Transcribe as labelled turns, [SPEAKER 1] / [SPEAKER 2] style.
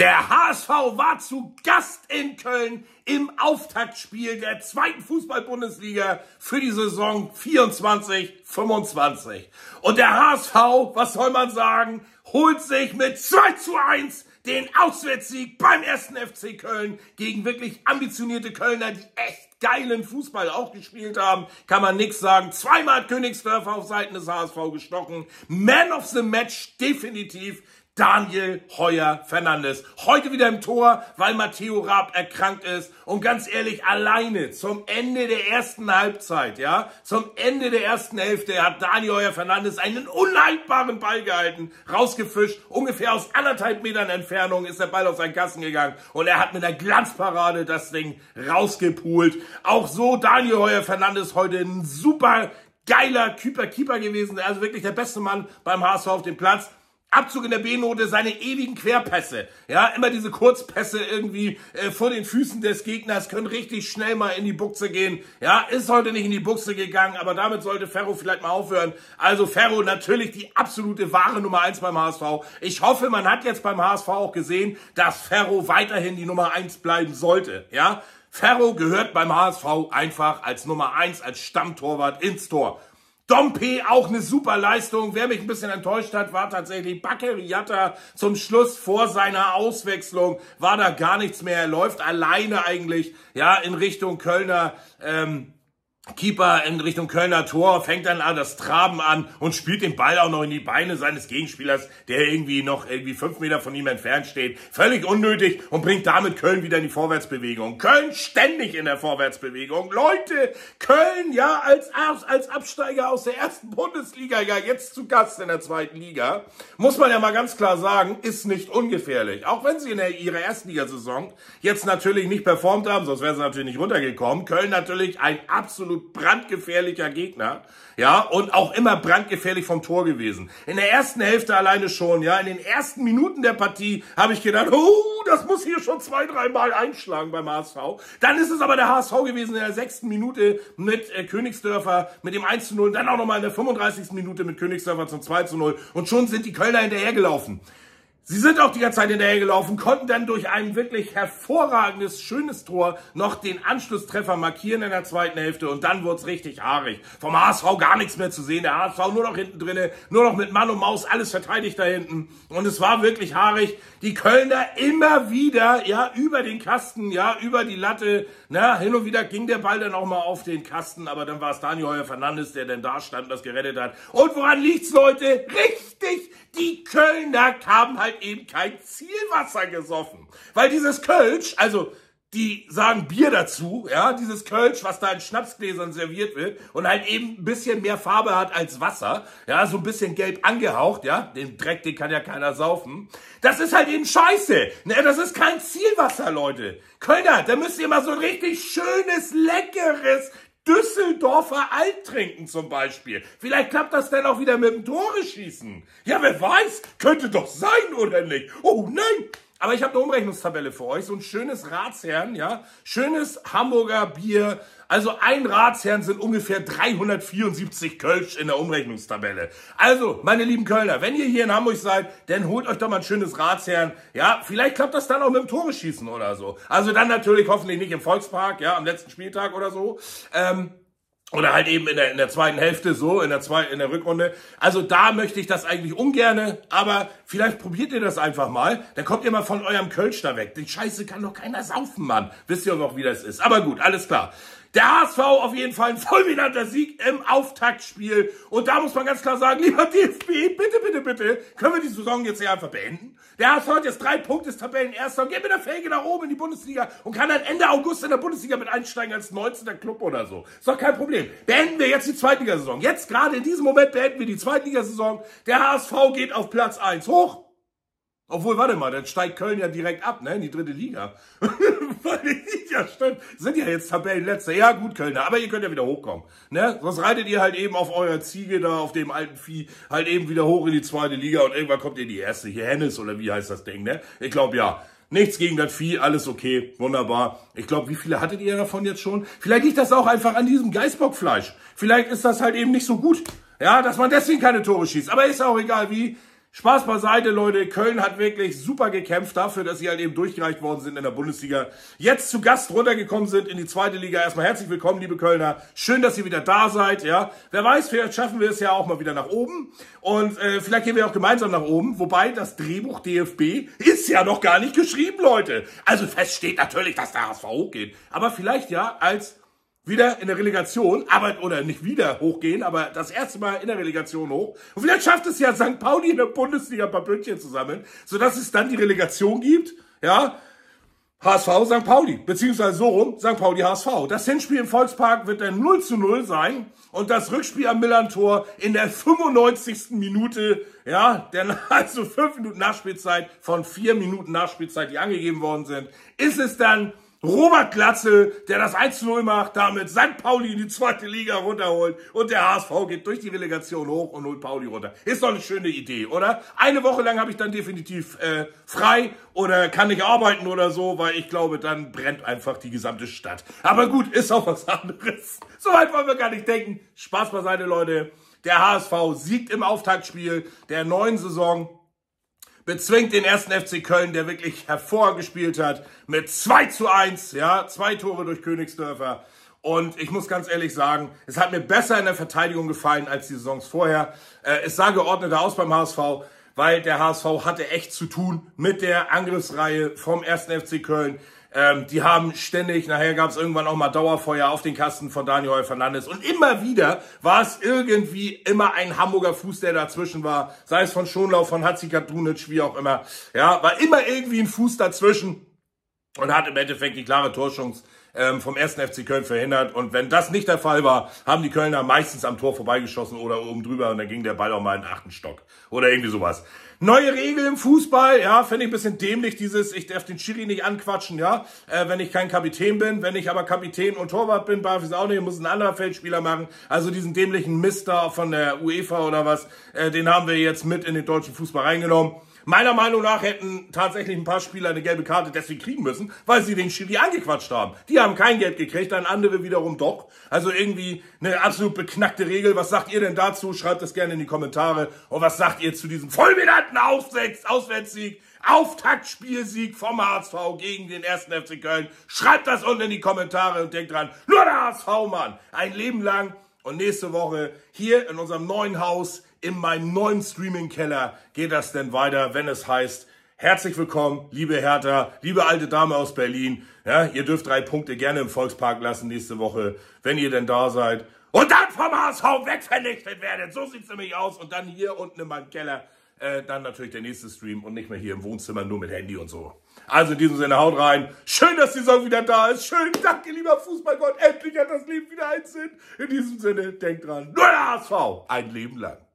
[SPEAKER 1] Der HSV war zu Gast in Köln im Auftaktspiel der zweiten Fußball-Bundesliga für die Saison 24/25. Und der HSV, was soll man sagen, holt sich mit 2:1 den Auswärtssieg beim 1. FC Köln gegen wirklich ambitionierte Kölner, die echt geilen Fußball auch gespielt haben. Kann man nix sagen. Zweimal hat Königsdörfer auf Seiten des HSV gestochen. Man of the Match definitiv Daniel Heuer-Fernandes. Heute wieder im Tor, weil Matteo Raab erkrankt ist. Und ganz ehrlich, alleine zum Ende der ersten Halbzeit, zum Ende der ersten Hälfte hat Daniel Heuer-Fernandes einen unhaltbaren Ball gehalten, rausgefischt. Ungefähr aus 1,5 Metern Entfernung ist der Ball auf seinen Kasten gegangen. Und er hat mit einer Glanzparade das Ding rausgepult. Auch so Daniel Heuer-Fernandes heute ein super geiler Keeper gewesen. Also wirklich der beste Mann beim HSV auf dem Platz. Abzug in der B-Note, seine ewigen Querpässe. Immer diese Kurzpässe irgendwie vor den Füßen des Gegners können richtig schnell mal in die Buchse gehen. Ist heute nicht in die Buchse gegangen, aber damit sollte Ferro vielleicht mal aufhören. Also Ferro natürlich die absolute wahre Nummer 1 beim HSV. Ich hoffe, man hat jetzt beim HSV auch gesehen, dass Ferro weiterhin die Nummer 1 bleiben sollte. Ferro gehört beim HSV einfach als Nummer 1, als Stammtorwart ins Tor. Dompe, auch eine super Leistung. Wer mich ein bisschen enttäuscht hat, war tatsächlich Bakary Jatta. Zum Schluss vor seiner Auswechslung war da gar nichts mehr. Er läuft alleine eigentlich in Richtung Kölner Keeper, in Richtung Kölner Tor, fängt dann an das Traben an und spielt den Ball auch noch in die Beine seines Gegenspielers, der irgendwie noch 5 Meter von ihm entfernt steht. Völlig unnötig und bringt damit Köln wieder in die Vorwärtsbewegung. Köln ständig in der Vorwärtsbewegung. Leute, Köln als Absteiger aus der ersten Bundesliga, jetzt zu Gast in der zweiten Liga, muss man ja mal ganz klar sagen, ist nicht ungefährlich. Auch wenn sie in ihrer Erstligasaison jetzt natürlich nicht performt haben, sonst wären sie natürlich nicht runtergekommen. Köln natürlich ein absolut brandgefährlicher Gegner, und auch immer brandgefährlich vom Tor gewesen. In der ersten Hälfte alleine schon, in den ersten Minuten der Partie habe ich gedacht, das muss hier schon 2-3 Mal einschlagen beim HSV. Dann ist es aber der HSV gewesen in der 6. Minute mit Königsdörfer mit dem 1:0, dann auch nochmal in der 35. Minute mit Königsdörfer zum 2:0 und schon sind die Kölner hinterhergelaufen. Sie sind auch die ganze Zeit hinterhergelaufen, konnten dann durch ein wirklich hervorragendes, schönes Tor noch den Anschlusstreffer markieren in der zweiten Hälfte und dann wurde es richtig haarig. Vom HSV gar nichts mehr zu sehen, der HSV nur noch hinten drinne, nur noch mit Mann und Maus, alles verteidigt da hinten und es war wirklich haarig. Die Kölner immer wieder, über den Kasten, über die Latte, hin und wieder ging der Ball dann auch mal auf den Kasten, aber dann war es Daniel Heuer-Fernandes, der dann da stand und das gerettet hat. Und woran liegt's, Leute? Richtig! Die Kölner haben halt eben kein Zielwasser gesoffen. Weil dieses Kölsch, also die sagen Bier dazu, dieses Kölsch, was da in Schnapsgläsern serviert wird und halt eben ein bisschen mehr Farbe hat als Wasser, so ein bisschen gelb angehaucht, den Dreck, den kann ja keiner saufen. Das ist halt eben scheiße, das ist kein Zielwasser, Leute. Kölner, da müsst ihr mal so ein richtig schönes, leckeres Düsseldorfer Alt trinken zum Beispiel. Vielleicht klappt das dann auch wieder mit dem Tore schießen. Wer weiß, könnte doch sein, oder nicht? Oh nein! Aber ich habe eine Umrechnungstabelle für euch, so ein schönes Ratsherrn, schönes Hamburger Bier. Also ein Ratsherrn sind ungefähr 374 Kölsch in der Umrechnungstabelle. Also, meine lieben Kölner, wenn ihr hier in Hamburg seid, dann holt euch doch mal ein schönes Ratsherrn. Vielleicht klappt das dann auch mit dem Tore schießen oder so. Also dann natürlich hoffentlich nicht im Volkspark, am letzten Spieltag oder so. Oder halt eben in der zweiten Hälfte, so, in der Rückrunde. Also da möchte ich das eigentlich ungerne, aber vielleicht probiert ihr das einfach mal. Dann kommt ihr mal von eurem Kölsch da weg. Die Scheiße kann doch keiner saufen, Mann. Wisst ihr noch, wie das ist. Aber gut, alles klar. Der HSV auf jeden Fall ein fulminanter Sieg im Auftaktspiel. Und da muss man ganz klar sagen, lieber DFB, bitte, können wir die Saison jetzt hier einfach beenden? Der HSV hat jetzt 3 Punkte, ist Tabellenerster und geht mit der Felge nach oben in die Bundesliga und kann dann Ende August in der Bundesliga mit einsteigen als 19. Club oder so. Ist doch kein Problem. Beenden wir jetzt die Zweitligasaison. Jetzt gerade in diesem Moment beenden wir die Zweitligasaison. Der HSV geht auf Platz 1 hoch. Obwohl, warte mal, dann steigt Köln ja direkt ab, in die 3. Liga. Ja, stimmt. Sind ja jetzt Tabellenletzter. Ja, gut, Kölner. Aber ihr könnt ja wieder hochkommen. Sonst reitet ihr halt eben auf eurer Ziege da, auf dem alten Vieh, halt eben wieder hoch in die 2. Liga und irgendwann kommt ihr in die 1. Hier Hennes oder wie heißt das Ding, Ich glaube, ja. Nichts gegen das Vieh, alles okay, wunderbar. Ich glaube, wie viele hattet ihr davon jetzt schon? Vielleicht liegt das auch einfach an diesem Geißbockfleisch. Vielleicht ist das halt eben nicht so gut. Dass man deswegen keine Tore schießt. Aber ist auch egal wie. Spaß beiseite, Leute. Köln hat wirklich super gekämpft dafür, dass sie halt eben durchgereicht worden sind in der Bundesliga. Jetzt zu Gast runtergekommen sind in die zweite Liga. Erstmal herzlich willkommen, liebe Kölner. Schön, dass ihr wieder da seid, ja. Wer weiß, vielleicht schaffen wir es ja auch mal wieder nach oben. Und vielleicht gehen wir auch gemeinsam nach oben. Wobei, das Drehbuch DFB ist ja noch gar nicht geschrieben, Leute. Also fest steht natürlich, dass der HSV hochgeht. Aber vielleicht ja als wieder in der Relegation, oder nicht wieder hochgehen, aber das erste Mal in der Relegation hoch. Und vielleicht schafft es ja St. Pauli in der Bundesliga ein paar Pünktchen zu sammeln, sodass es dann die Relegation gibt, ja, HSV St. Pauli, beziehungsweise so rum, St. Pauli HSV. Das Hinspiel im Volkspark wird dann 0:0 sein und das Rückspiel am Millern-Tor in der 95. Minute, ja, also 5 Minuten Nachspielzeit von 4 Minuten Nachspielzeit, die angegeben worden sind, ist es dann Robert Glatzel, der das 1:0 macht, damit St. Pauli in die zweite Liga runterholt und der HSV geht durch die Relegation hoch und holt Pauli runter. Ist doch eine schöne Idee, oder? Eine Woche lang habe ich dann definitiv frei oder kann nicht arbeiten oder so, weil ich glaube, dann brennt einfach die gesamte Stadt. Aber gut, ist auch was anderes. Soweit wollen wir gar nicht denken. Spaß beiseite, Leute. Der HSV siegt im Auftaktspiel der neuen Saison, bezwingt den 1. FC Köln, der wirklich hervorragend gespielt hat, mit 2:1, ja, 2 Tore durch Königsdörfer. Und ich muss ganz ehrlich sagen, es hat mir besser in der Verteidigung gefallen als die Saisons vorher. Es sah geordneter aus beim HSV, weil der HSV hatte echt zu tun mit der Angriffsreihe vom 1. FC Köln. Die haben ständig, nachher gab es irgendwann auch mal Dauerfeuer auf den Kasten von Daniel Fernandes und immer wieder war es irgendwie immer ein Hamburger Fuß, der dazwischen war, sei es von Schonlau, von Hatzikatunic, wie auch immer, ja, war immer irgendwie ein Fuß dazwischen und hat im Endeffekt die klare Torchance vom 1. FC Köln verhindert. Und wenn das nicht der Fall war, haben die Kölner meistens am Tor vorbeigeschossen oder oben drüber und dann ging der Ball auch mal in den 8. Stock oder irgendwie sowas. Neue Regel im Fußball, ja, fände ich ein bisschen dämlich, ich darf den Schiri nicht anquatschen, ja, wenn ich kein Kapitän bin. Wenn ich aber Kapitän und Torwart bin, darf ich es auch nicht, muss ein anderer Feldspieler machen. Also diesen dämlichen Mister von der UEFA oder was, den haben wir jetzt mit in den deutschen Fußball reingenommen. Meiner Meinung nach hätten tatsächlich ein paar Spieler eine gelbe Karte deswegen kriegen müssen, weil sie den Schiri angequatscht haben. Die haben kein Geld gekriegt, dann andere wiederum doch. Also irgendwie eine absolut beknackte Regel. Was sagt ihr denn dazu? Schreibt das gerne in die Kommentare. Und was sagt ihr zu diesem fulminanten Auswärtssieg, Auftaktspielsieg vom HSV gegen den 1. FC Köln? Schreibt das unten in die Kommentare und denkt dran, nur der HSV, Mann. Ein Leben lang. Und nächste Woche hier in unserem neuen Haus, in meinem neuen Streaming-Keller, geht das denn weiter, wenn es heißt, herzlich willkommen, liebe Hertha, liebe alte Dame aus Berlin. Ja, ihr dürft 3 Punkte gerne im Volkspark lassen nächste Woche, wenn ihr denn da seid. Und dann vom HSV wegvernichtet werdet. So sieht's nämlich aus. Und dann hier unten in meinem Keller, dann natürlich der nächste Stream und nicht mehr hier im Wohnzimmer, nur mit Handy und so. Also in diesem Sinne, haut rein. Schön, dass die Saison wieder da ist. Schön, danke, lieber Fußballgott. Endlich hat das Leben wieder einen Sinn. In diesem Sinne, denkt dran, nur der HSV. Ein Leben lang.